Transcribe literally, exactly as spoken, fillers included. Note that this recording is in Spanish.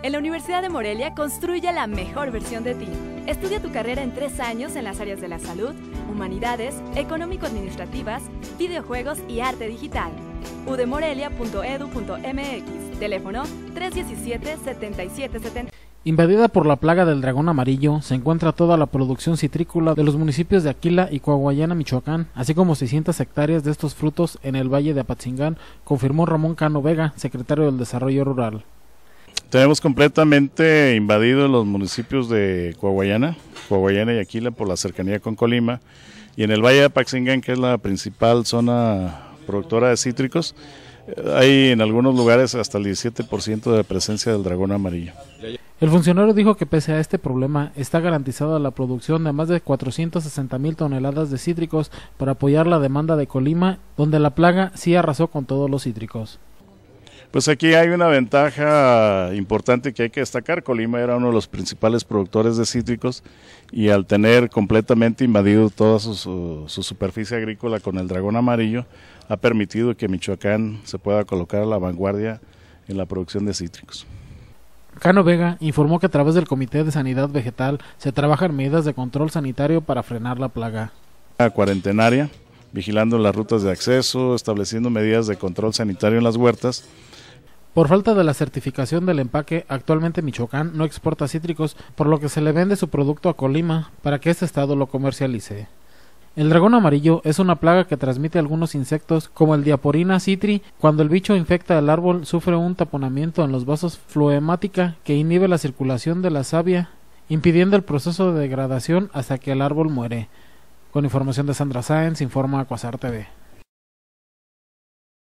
En la Universidad de Morelia construye la mejor versión de ti. Estudia tu carrera en tres años en las áreas de la salud, humanidades, económico-administrativas, videojuegos y arte digital. u d morelia punto e d u punto m x, teléfono tres uno siete, siete siete siete cero. Invadida por la plaga del dragón amarillo, se encuentra toda la producción citrícola de los municipios de Aquila y Coahuayana, Michoacán, así como seiscientas hectáreas de estos frutos en el Valle de Apatzingán, confirmó Ramón Cano Vega, secretario del Desarrollo Rural. Tenemos completamente invadidos los municipios de Coahuayana, Coahuayana y Aquila por la cercanía con Colima, y en el Valle de Apatzingán, que es la principal zona productora de cítricos, hay en algunos lugares hasta el diecisiete por ciento de presencia del dragón amarillo. El funcionario dijo que pese a este problema está garantizada la producción de más de cuatrocientas sesenta mil toneladas de cítricos para apoyar la demanda de Colima, donde la plaga sí arrasó con todos los cítricos. Pues aquí hay una ventaja importante que hay que destacar. Colima era uno de los principales productores de cítricos y al tener completamente invadido toda su, su, su superficie agrícola con el dragón amarillo, ha permitido que Michoacán se pueda colocar a la vanguardia en la producción de cítricos. Cano Vega informó que a través del Comité de Sanidad Vegetal se trabajan medidas de control sanitario para frenar la plaga. Cuarentenaria, vigilando las rutas de acceso, estableciendo medidas de control sanitario en las huertas. Por falta de la certificación del empaque, actualmente Michoacán no exporta cítricos, por lo que se le vende su producto a Colima para que este estado lo comercialice. El dragón amarillo es una plaga que transmite algunos insectos como el Diaporina citri. Cuando el bicho infecta el árbol sufre un taponamiento en los vasos fluemática que inhibe la circulación de la savia, impidiendo el proceso de degradación hasta que el árbol muere. Con información de Sandra Sáenz, informa Cuasar T V.